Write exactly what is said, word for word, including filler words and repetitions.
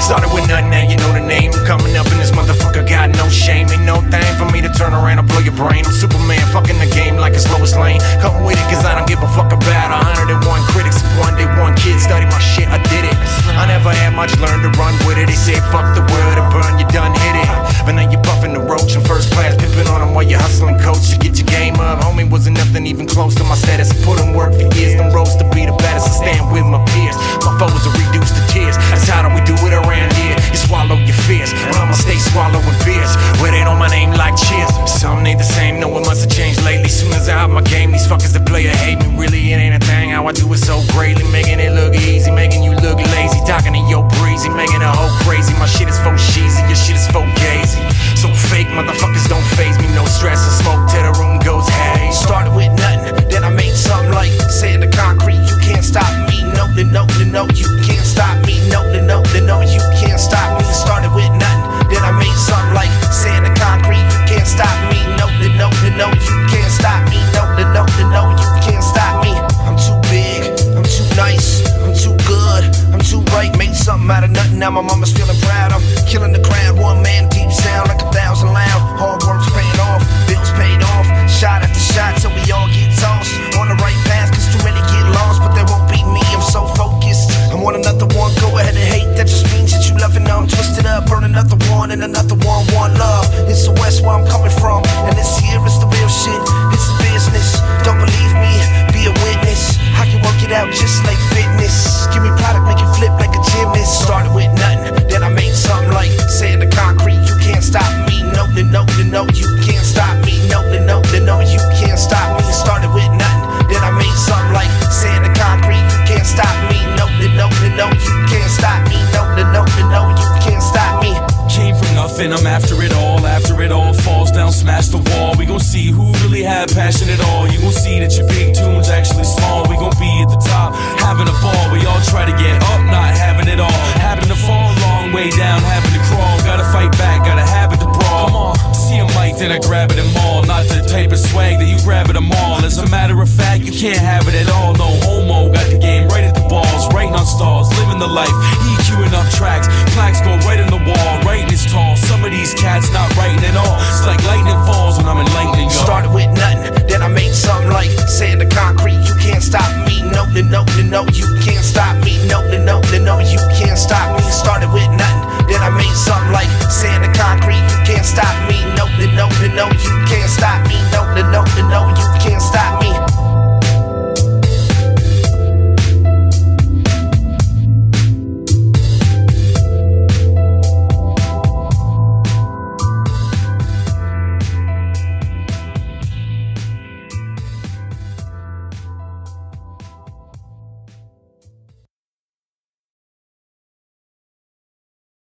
Started with nothing, now you know the name. I'm coming up in this motherfucker, got no shame. Ain't no thing for me to turn around and blow your brain. I'm Superman, fucking the game like it's Lois Lane. Come with it, cause I don't give a fuck about a hundred and one critics. One day, one kid, study my shit, I did it. I never had much, learned to run with it. They say fuck the world and burn, you done hit it. But now you puffing the roach in first class, pimping on them while you hustling coach to get your game up. Homie, wasn't nothing even close to my status. I put in work for years, them roads to be the baddest. I stand with my peers, my foes are reduced to tears. That's how we do it around here. You swallow your fears, but I'ma stay swallowing beers. Where they know my name like cheers. Some ain't the same, no, it must have changed lately. Soon as I out my game, these fuckers that play or hate me. Really, it ain't a thing, how I do it so greatly. Making it look easy, making you look lazy. Talking to your breezy, making a whole crazy. My shit is faux cheesy, your shit is faux gazy. So fake, motherfuckers don't faze me. No stress and smoke till the room goes hazy. Started with nothing, then I made something like sand to concrete. You can't stop me, no, no, no, no, you can't stop me, no, no, no, no, you can't stop me. Started with nothing, then I made something like sand to concrete. You can't stop me, no, no, no, no, you can't stop me, no, no, no, no, you can't stop me. I'm too big, I'm too nice, I'm too good, I'm too right. Made something out of nothing, now my mama's feeling proud. I'm killing the crowd, one man deep sound like a thousand loud. Hard work's paying off, bills paid off, shot after shot till we all get tossed. On the right path, cause too many get lost, but they won't beat me, I'm so focused. I want another one, go ahead and hate, that just means that you loving them. I'm twisted up, burn another one and another one, one love. It's the west where I'm coming from, and this here is the real shit, it's the business. Don't believe me, be a witness. I can work it out just like fitness. Give me product, make it flip like a gymnast. Started with nothing, then I made something like sand to concrete. You can't stop me, no, no, no, no, you can't stop me, no, no, no, no, you can't stop me. Started with nothing, then I made something like sand to concrete. You can't stop me, no, no, no, no, you can't stop me, no, no, no, no, you can't stop me. Came from nothing, I'm after it all. After it all falls down, smash the wall. We gon' see who really had passion at all. You gon' see that your big tune's actually small. We gon' be at the top, having a ball. We all try to get up, not having it all. Having to fall a long way down, having to crawl. Gotta fight back, gotta have it to brawl. Come on, see a mic, then I grab it and maul. Not the type of swag that you grab it them all. As a matter of fact, you can't have it at all. No homo, got the game right at the balls. Writing on stalls, living the life, EQing up tracks. Plaques go right in the wall, writing is tall. Some of these cats not writing at all. It's like lightning falls when I'm enlightening y'all. Started with nothing, then I made something like sand to concrete. You can't stop me, no, no, no, no, you can't stop me, no, no, no, no, you can't stop me. Started with nothing, then I made something like sand to concrete. You can't stop me, no, no, no, no, you can't stop me, no, no, no, no, you can't stop me.